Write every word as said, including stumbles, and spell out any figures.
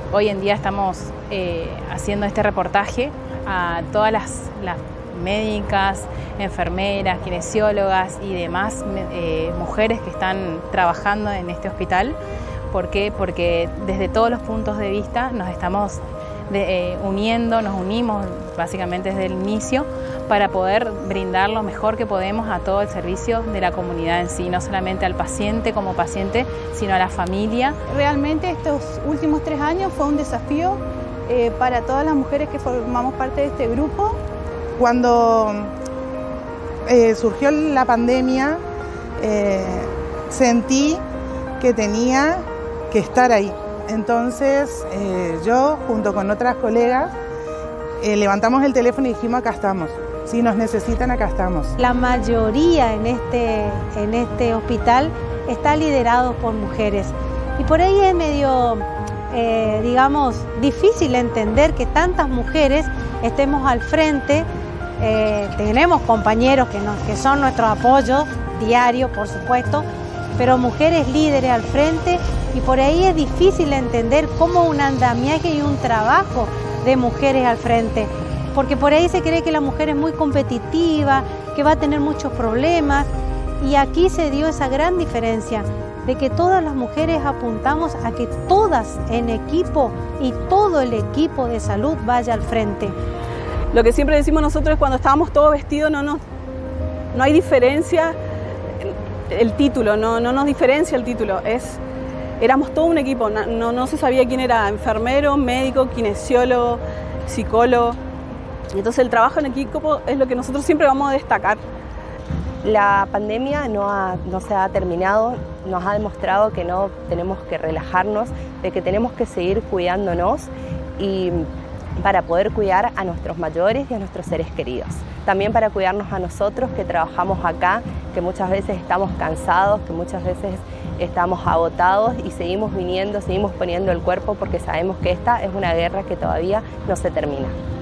Hoy en día estamos eh, haciendo este reportaje a todas las, las médicas, enfermeras, kinesiólogas y demás eh, mujeres que están trabajando en este hospital. ¿Por qué? Porque desde todos los puntos de vista nos estamos de, eh, uniendo, nos unimos básicamente desde el inicio para poder brindar lo mejor que podemos a todo el servicio de la comunidad en sí, no solamente al paciente como paciente, sino a la familia. Realmente estos últimos tres años fue un desafío eh, para todas las mujeres que formamos parte de este grupo. Cuando eh, surgió la pandemia, eh, sentí que tenía que estar ahí. Entonces eh, yo, junto con otras colegas, eh, levantamos el teléfono y dijimos, acá estamos. Si nos necesitan, acá estamos. La mayoría en este, en este hospital está liderado por mujeres. Y por ahí es medio, eh, digamos, difícil entender que tantas mujeres estemos al frente. Eh, tenemos compañeros que, nos, que son nuestro apoyo diario, por supuesto, pero mujeres líderes al frente, y por ahí es difícil entender cómo un andamiaje y un trabajo de mujeres al frente, porque por ahí se cree que la mujer es muy competitiva, que va a tener muchos problemas, y aquí se dio esa gran diferencia de que todas las mujeres apuntamos a que todas en equipo y todo el equipo de salud vaya al frente. Lo que siempre decimos nosotros es cuando estábamos todos vestidos, no, no, no hay diferencia, el título, no, no nos diferencia el título, es, éramos todo un equipo, no, no se sabía quién era enfermero, médico, kinesiólogo, psicólogo. Entonces el trabajo en equipo es lo que nosotros siempre vamos a destacar. La pandemia no, ha, no se ha terminado, nos ha demostrado que no tenemos que relajarnos, de que tenemos que seguir cuidándonos y para poder cuidar a nuestros mayores y a nuestros seres queridos. También para cuidarnos a nosotros que trabajamos acá, que muchas veces estamos cansados, que muchas veces estamos agotados y seguimos viniendo, seguimos poniendo el cuerpo porque sabemos que esta es una guerra que todavía no se termina.